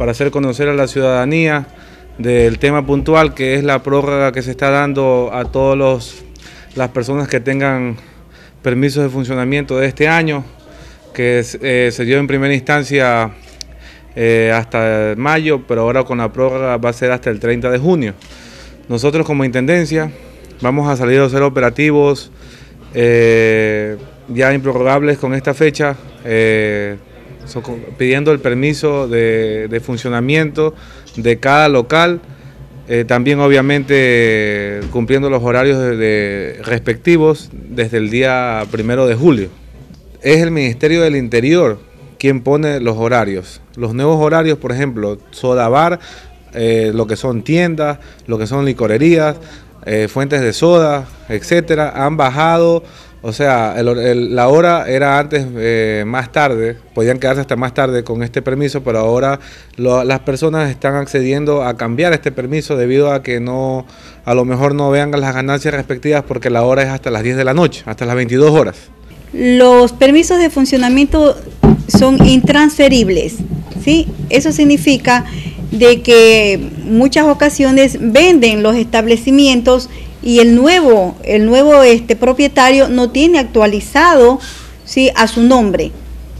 para hacer conocer a la ciudadanía del tema puntual, que es la prórroga que se está dando a todas las personas que tengan permisos de funcionamiento de este año, que se dio en primera instancia hasta mayo, pero ahora con la prórroga va a ser hasta el 30 de junio. Nosotros como Intendencia vamos a salir a hacer operativos ya improrrogables con esta fecha, pidiendo el permiso de funcionamiento de cada local, también obviamente cumpliendo los horarios respectivos desde el día 1 de julio. Es el Ministerio del Interior quien pone los horarios. Los nuevos horarios, por ejemplo, soda bar, lo que son tiendas, lo que son licorerías, fuentes de soda, etcétera, han bajado. O sea, la hora era antes más tarde, podían quedarse hasta más tarde con este permiso, pero ahora las personas están accediendo a cambiar este permiso debido a que a lo mejor no vean las ganancias respectivas, porque la hora es hasta las 10 de la noche, hasta las 22 horas. Los permisos de funcionamiento son intransferibles, ¿sí? Eso significa de que muchas ocasiones venden los establecimientos y el nuevo propietario no tiene actualizado, ¿sí?, a su nombre.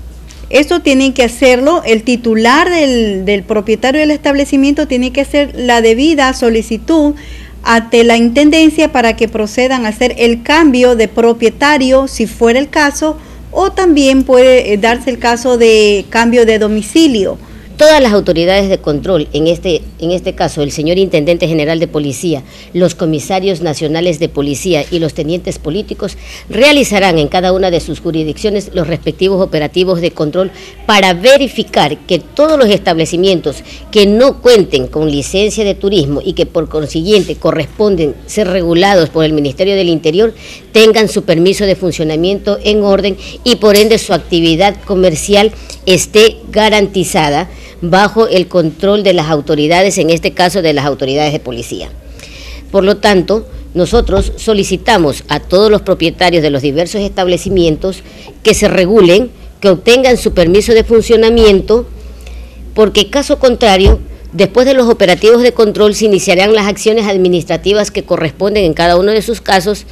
Esto tiene que hacerlo, el titular del propietario del establecimiento tiene que hacer la debida solicitud ante la Intendencia para que procedan a hacer el cambio de propietario, si fuera el caso, o también puede darse el caso de cambio de domicilio. Todas las autoridades de control, en este caso el señor Intendente General de Policía, los comisarios nacionales de policía y los tenientes políticos realizarán en cada una de sus jurisdicciones los respectivos operativos de control para verificar que todos los establecimientos que no cuenten con licencia de turismo y que por consiguiente corresponden ser regulados por el Ministerio del Interior tengan su permiso de funcionamiento en orden y por ende su actividad comercial esté garantizada bajo el control de las autoridades, en este caso de las autoridades de policía. Por lo tanto, nosotros solicitamos a todos los propietarios de los diversos establecimientos que se regulen, que obtengan su permiso de funcionamiento, porque caso contrario, después de los operativos de control se iniciarán las acciones administrativas que corresponden en cada uno de sus casos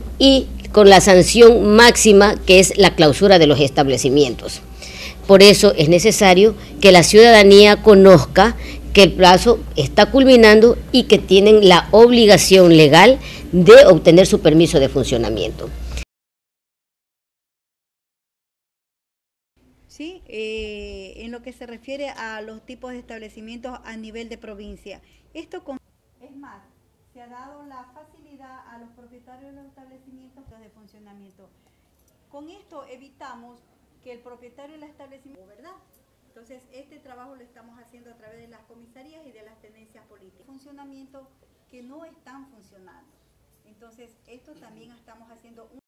y con la sanción máxima, que es la clausura de los establecimientos. Por eso es necesario que la ciudadanía conozca que el plazo está culminando y que tienen la obligación legal de obtener su permiso de funcionamiento. Sí, en lo que se refiere a los tipos de establecimientos a nivel de provincia. Es más, se ha dado la facilidad a los propietarios de los establecimientos de funcionamiento. Con esto evitamos que el propietario del establecimiento, ¿verdad? Entonces, este trabajo lo estamos haciendo a través de las comisarías y de las tenencias políticas. Funcionamiento que no están funcionando. Entonces, esto también estamos haciendo